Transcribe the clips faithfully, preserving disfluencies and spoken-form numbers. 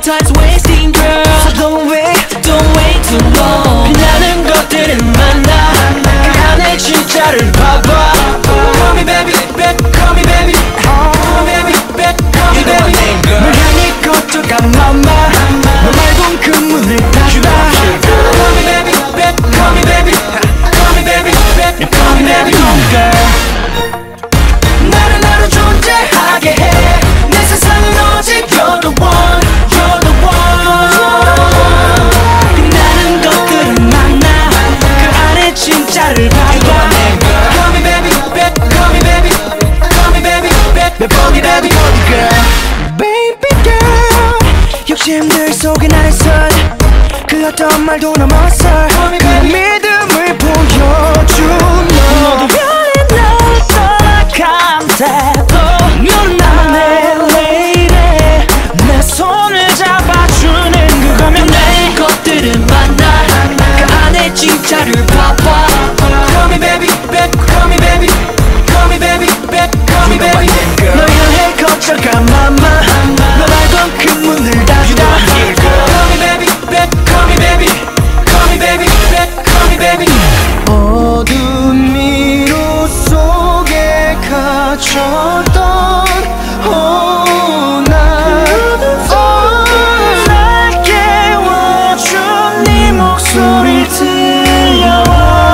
time's wasting girl. So don't wait, don't wait too long. 빛나는 것들은 만나 그 안에 진짜를 봐봐. Call me baby, baby, call me baby. Call me baby, baby, call me baby. 널 향해 걷어가 mama. 너 말곤 그 문을 닫아. Call me baby, baby, call me baby. Call me baby, baby, call me baby. girl. 나를 나로 존재하게 해. 내 세상은 오직 you're the one, you're the one. 빛나는 것들은 만나 그 안에 진짜를 봐봐. Call me baby, baby, call me baby. Call me baby, baby, call me baby, girl. Baby girl, 욕심들 속에 나의 선 그 어떤 말도 넘어서 그 믿음을 보여줘. 너도 별이 날 떠나간대도 너는 나만의 lady. 내 손을 잡아주는 그거면 내 것들은 만나 그 안에 진짜를 봐봐. Call me baby, baby, call me baby. Call me baby, baby, call me baby. 널 향해 걷어가 mama. 너 알던 그 문을 닫아. Call me baby, baby, call me baby. Call me baby, baby, call me baby. 어둠 미로 속에 갇혔던 oh, 날 oh, 날 깨워준 네 목소리를 들려와.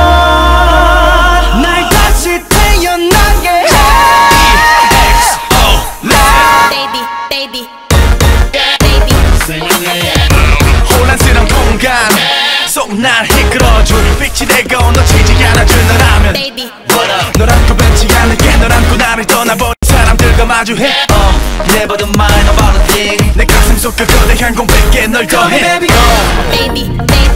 날 다시 태어나게 해. Baby, baby, baby. 혼란스러운 공간 속 날 이끌어줄 빛이 되고 놓치지 않아줄 너라면 Baby. 널 안고 벤치 않을게. 널 안고 나를 떠나버린 사람들과 마주해. uh, Never the mind about a thing. 내 가슴 속 그 거대한 공백에 널 더해. Baby, baby.